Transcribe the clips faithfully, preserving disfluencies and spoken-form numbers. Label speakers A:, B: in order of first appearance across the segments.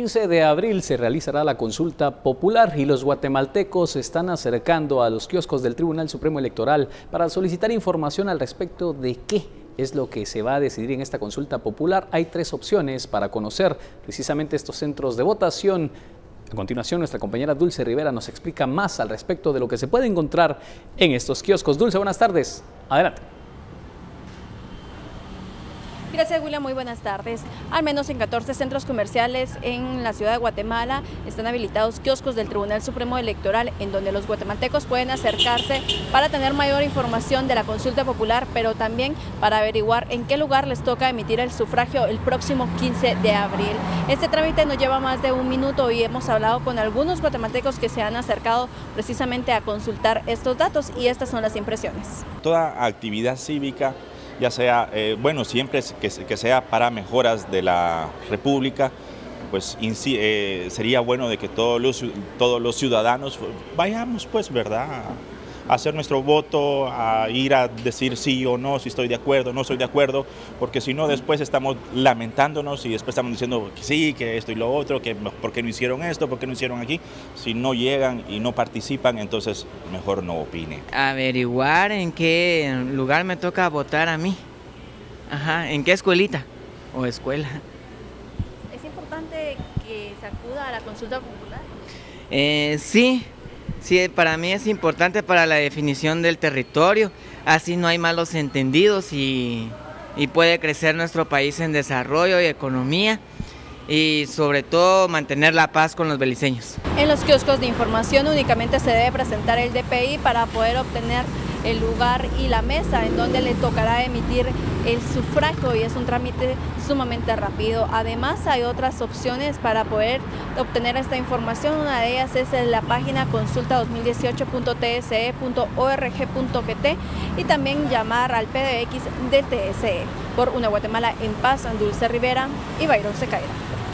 A: quince de abril se realizará la consulta popular y los guatemaltecos se están acercando a los kioscos del Tribunal Supremo Electoral para solicitar información al respecto de qué es lo que se va a decidir en esta consulta popular. Hay tres opciones para conocer precisamente estos centros de votación. A continuación, nuestra compañera Dulce Rivera nos explica más al respecto de lo que se puede encontrar en estos kioscos. Dulce, buenas tardes. Adelante.
B: Gracias, William. Muy buenas tardes. Al menos en catorce centros comerciales en la ciudad de Guatemala están habilitados kioscos del Tribunal Supremo Electoral en donde los guatemaltecos pueden acercarse para tener mayor información de la consulta popular, pero también para averiguar en qué lugar les toca emitir el sufragio el próximo quince de abril. Este trámite nos lleva más de un minuto y hemos hablado con algunos guatemaltecos que se han acercado precisamente a consultar estos datos y estas son las impresiones.
C: Toda actividad cívica, ya sea, eh, bueno, siempre que, que sea para mejoras de la República, pues eh, sería bueno de que todos los, todos los ciudadanos vayamos, pues, ¿verdad?, a hacer nuestro voto, a ir a decir sí o no, si estoy de acuerdo, no estoy de acuerdo, porque si no después estamos lamentándonos y después estamos diciendo que sí, que esto y lo otro, que por qué no hicieron esto, por qué no hicieron aquí. Si no llegan y no participan, entonces mejor no opine.
D: Averiguar en qué lugar me toca votar a mí, ajá, en qué escuelita o escuela.
B: ¿Es importante que se acuda a la consulta popular?
D: Eh, sí. Sí, para mí es importante para la definición del territorio, así no hay malos entendidos y, y puede crecer nuestro país en desarrollo y economía y sobre todo mantener la paz con los beliceños.
B: En los kioscos de información únicamente se debe presentar el D P I para poder obtener el lugar y la mesa en donde le tocará emitir el sufragio y es un trámite sumamente rápido. Además hay otras opciones para poder obtener esta información, una de ellas es en la página consulta dos mil dieciocho punto t s e punto org punto g t y también llamar al P D X del T S E. Por Una Guatemala en Paz, Dulce Rivera y Byron Secaira.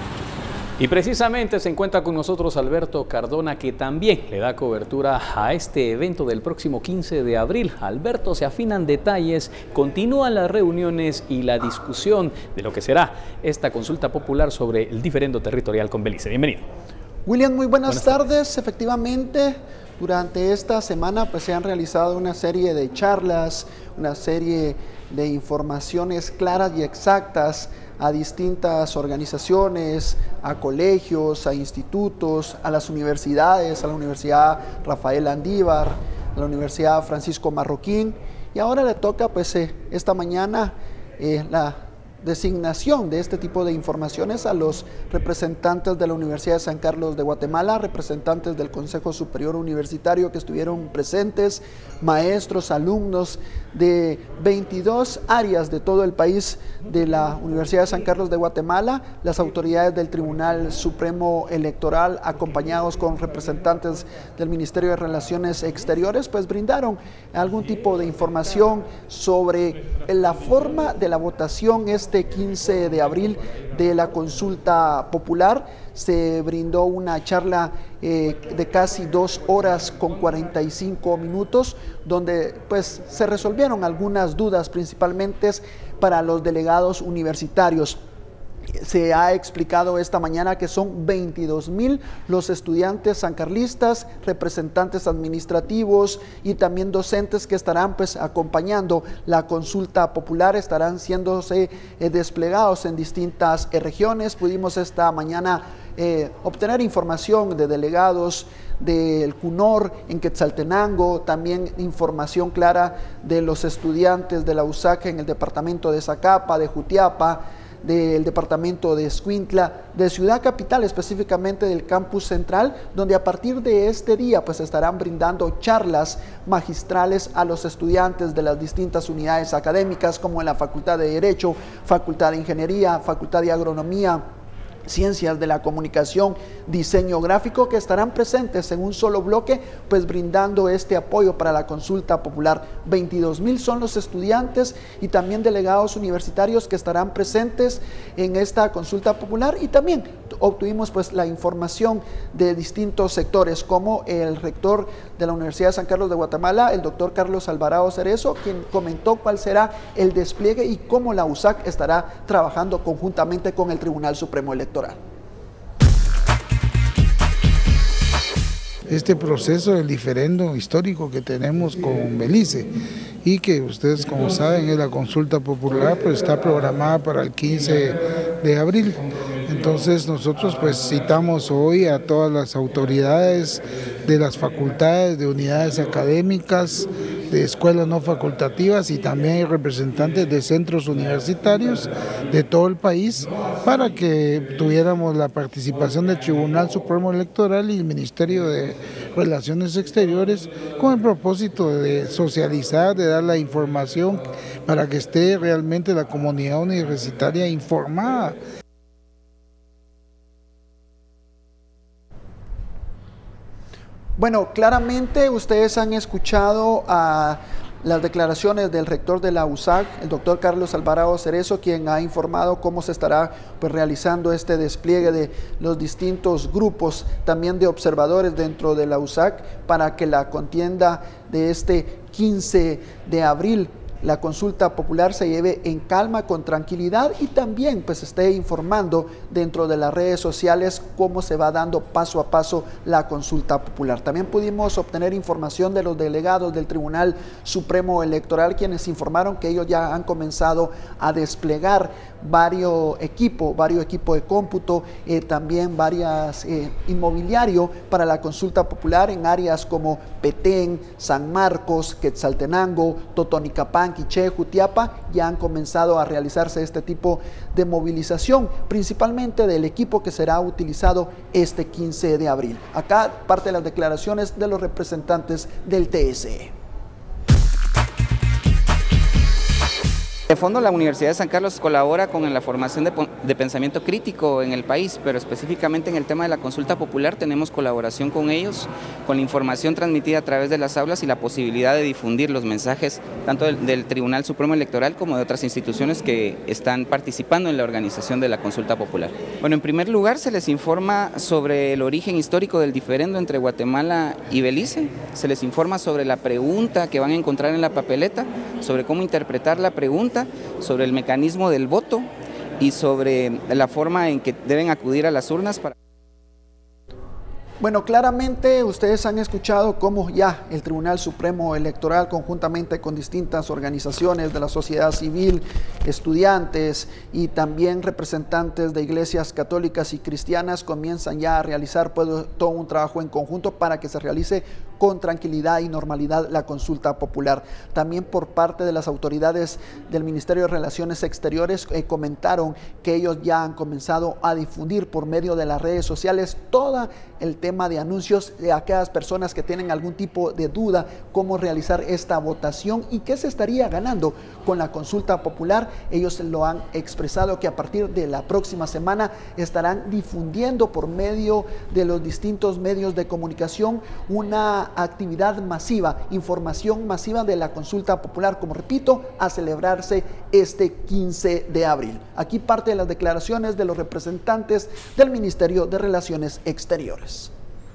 A: Y precisamente se encuentra con nosotros Alberto Cardona, que también le da cobertura a este evento del próximo quince de abril. Alberto, se afinan detalles, continúan las reuniones y la discusión de lo que será esta consulta popular sobre el diferendo territorial con Belice. Bienvenido.
E: William, muy buenas,
A: buenas
E: tardes.
A: tardes.
E: Efectivamente, durante esta semana pues, se han realizado una serie de charlas, una serie de informaciones claras y exactas a distintas organizaciones, a colegios, a institutos, a las universidades, a la Universidad Rafael Andívar, a la Universidad Francisco Marroquín, y ahora le toca pues eh, esta mañana eh, la designación de este tipo de informaciones a los representantes de la Universidad de San Carlos de Guatemala, representantes del Consejo Superior Universitario que estuvieron presentes, maestros, alumnos de veintidós áreas de todo el país de la Universidad de San Carlos de Guatemala, las autoridades del Tribunal Supremo Electoral, acompañados con representantes del Ministerio de Relaciones Exteriores, pues brindaron algún tipo de información sobre la forma de la votación este quince de abril de la consulta popular. Se brindó una charla eh, de casi dos horas con cuarenta y cinco minutos, donde pues se resolvieron algunas dudas, principalmente para los delegados universitarios. Se ha explicado esta mañana que son veintidós mil los estudiantes sancarlistas, representantes administrativos y también docentes que estarán pues acompañando la consulta popular, estarán siéndose eh, desplegados en distintas eh, regiones. Pudimos esta mañana eh, obtener información de delegados del C U N O R en Quetzaltenango, también información clara de los estudiantes de la U S A C en el departamento de Zacapa, de Jutiapa, del departamento de Escuintla, de Ciudad Capital, específicamente del campus central, donde a partir de este día pues estarán brindando charlas magistrales a los estudiantes de las distintas unidades académicas, como en la Facultad de Derecho, Facultad de Ingeniería, Facultad de Agronomía, Ciencias de la Comunicación, Diseño Gráfico, que estarán presentes en un solo bloque, pues brindando este apoyo para la consulta popular. veintidós mil son los estudiantes y también delegados universitarios que estarán presentes en esta consulta popular, y también obtuvimos pues la información de distintos sectores, como el rector de la Universidad de San Carlos de Guatemala, el doctor Carlos Alvarado Cerezo, quien comentó cuál será el despliegue y cómo la U S A C estará trabajando conjuntamente con el Tribunal Supremo Electoral.
F: este proceso del diferendo histórico que tenemos con Belice y que ustedes como saben es la consulta popular, pues está programada para el quince de abril. Entonces nosotros pues citamos hoy a todas las autoridades de las facultades, de unidades académicas, de escuelas no facultativas y también hay representantes de centros universitarios de todo el país para que tuviéramos la participación del Tribunal Supremo Electoral y el Ministerio de Relaciones Exteriores con el propósito de socializar, de dar la información para que esté realmente la comunidad universitaria informada.
E: Bueno, claramente ustedes han escuchado a las declaraciones del rector de la U S A C, el doctor Carlos Alvarado Cerezo, quien ha informado cómo se estará pues, realizando este despliegue de los distintos grupos, también de observadores dentro de la U S A C, para que la contienda de este quince de abril, la consulta popular, se lleve en calma, con tranquilidad y también pues esté informando dentro de las redes sociales cómo se va dando paso a paso la consulta popular. También pudimos obtener información de los delegados del Tribunal Supremo Electoral, quienes informaron que ellos ya han comenzado a desplegar varios equipos, varios equipos de cómputo, eh, también varias eh, inmobiliario para la consulta popular en áreas como Petén, San Marcos, Quetzaltenango, Totonicapán, Quiché, Jutiapa. Ya han comenzado a realizarse este tipo de movilización, principalmente del equipo que será utilizado este quince de abril. Acá parte de las declaraciones de los representantes del T S E.
G: De fondo, la Universidad de San Carlos colabora con la formación de, de pensamiento crítico en el país, pero específicamente en el tema de la consulta popular tenemos colaboración con ellos, con la información transmitida a través de las aulas y la posibilidad de difundir los mensajes tanto del, del Tribunal Supremo Electoral como de otras instituciones que están participando en la organización de la consulta popular. Bueno, en primer lugar se les informa sobre el origen histórico del diferendo entre Guatemala y Belice, se les informa sobre la pregunta que van a encontrar en la papeleta, sobre cómo interpretar la pregunta, sobre el mecanismo del voto y sobre la forma en que deben acudir a las urnas para...
E: Bueno, claramente ustedes han escuchado cómo ya el Tribunal Supremo Electoral, conjuntamente con distintas organizaciones de la sociedad civil, estudiantes y también representantes de iglesias católicas y cristianas, comienzan ya a realizar pues, todo un trabajo en conjunto para que se realice con tranquilidad y normalidad la consulta popular. También por parte de las autoridades del Ministerio de Relaciones Exteriores eh, comentaron que ellos ya han comenzado a difundir por medio de las redes sociales todo el tema de anuncios de aquellas personas que tienen algún tipo de duda cómo realizar esta votación y qué se estaría ganando con la consulta popular. Ellos lo han expresado que a partir de la próxima semana estarán difundiendo por medio de los distintos medios de comunicación una actividad masiva, información masiva de la consulta popular, como repito, a celebrarse este quince de abril. Aquí parte de las declaraciones de los representantes del Ministerio de Relaciones Exteriores.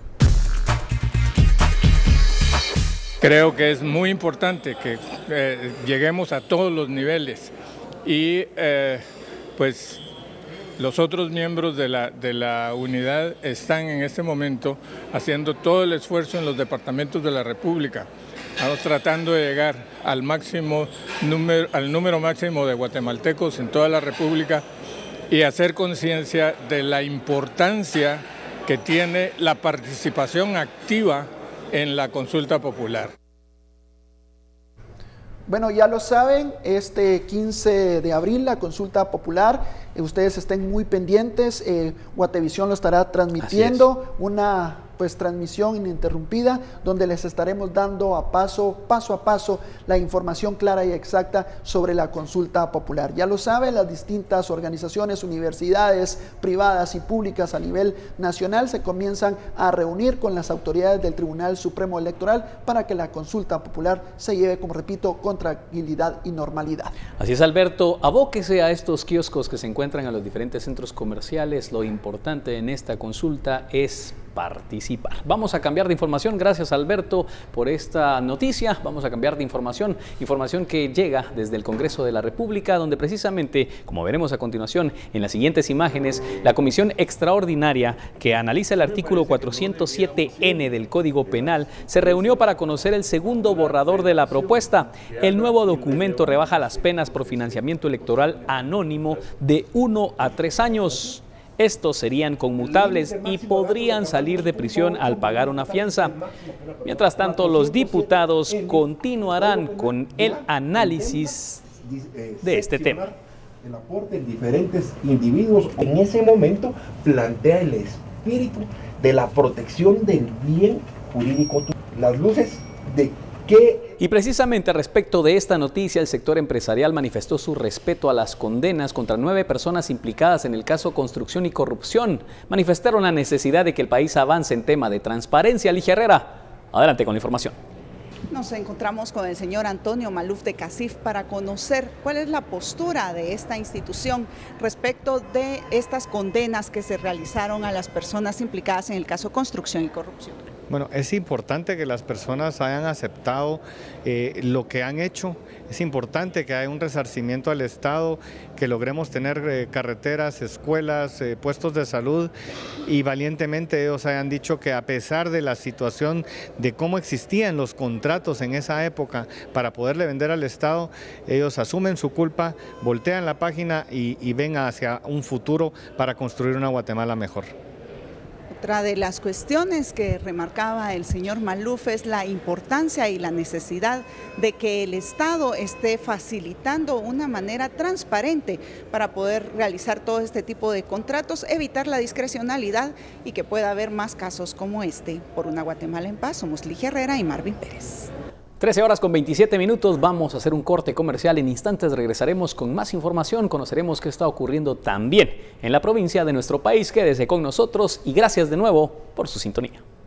H: Creo que es muy importante que eh, lleguemos a todos los niveles y eh, pues los otros miembros de la, de la unidad están en este momento haciendo todo el esfuerzo en los departamentos de la República. Estamos tratando de llegar al, máximo número, al número máximo de guatemaltecos en toda la República y hacer conciencia de la importancia que tiene la participación activa en la consulta popular.
E: Bueno, ya lo saben, este quince de abril la consulta popular, eh, ustedes estén muy pendientes, eh, Guatevisión lo estará transmitiendo, una pues transmisión ininterrumpida donde les estaremos dando a paso, paso a paso la información clara y exacta sobre la consulta popular. Ya lo saben, las distintas organizaciones, universidades privadas y públicas a nivel nacional se comienzan a reunir con las autoridades del Tribunal Supremo Electoral para que la consulta popular se lleve, como repito, con tranquilidad y normalidad.
A: Así es, Alberto, abóquese a estos kioscos que se encuentran en los diferentes centros comerciales. Lo importante en esta consulta es participar. Vamos a cambiar de información. Gracias, Alberto, por esta noticia. Vamos a cambiar de información, información que llega desde el Congreso de la República, donde precisamente, como veremos a continuación en las siguientes imágenes, la Comisión Extraordinaria que analiza el artículo cuatrocientos siete ene del Código Penal se reunió para conocer el segundo borrador de la propuesta. El nuevo documento rebaja las penas por financiamiento electoral anónimo de uno a tres años. Estos serían conmutables y podrían salir de prisión al pagar una fianza. Mientras tanto, los diputados continuarán con el análisis de este tema.
I: El aporte de diferentes individuos en ese momento plantea el espíritu de la protección del bien jurídico. Las luces de qué...
A: Y precisamente respecto de esta noticia, el sector empresarial manifestó su respeto a las condenas contra nueve personas implicadas en el caso Construcción y Corrupción. Manifestaron la necesidad de que el país avance en tema de transparencia. Ligia Herrera, adelante con la información.
J: Nos encontramos con el señor Antonio Maluf de CACIF para conocer cuál es la postura de esta institución respecto de estas condenas que se realizaron a las personas implicadas en el caso Construcción y Corrupción.
K: Bueno, es importante que las personas hayan aceptado eh, lo que han hecho. Es importante que haya un resarcimiento al Estado, que logremos tener eh, carreteras, escuelas, eh, puestos de salud, y valientemente ellos hayan dicho que a pesar de la situación de cómo existían los contratos en esa época para poderle vender al Estado, ellos asumen su culpa, voltean la página y, y ven hacia un futuro para construir una Guatemala mejor.
J: Otra de las cuestiones que remarcaba el señor Maluf es la importancia y la necesidad de que el Estado esté facilitando una manera transparente para poder realizar todo este tipo de contratos, evitar la discrecionalidad y que pueda haber más casos como este. Por una Guatemala en paz, somos Ligia Herrera y Marvin Pérez.
A: trece horas con veintisiete minutos, vamos a hacer un corte comercial. En instantes regresaremos con más información, conoceremos qué está ocurriendo también en la provincia de nuestro país. Quédese con nosotros y gracias de nuevo por su sintonía.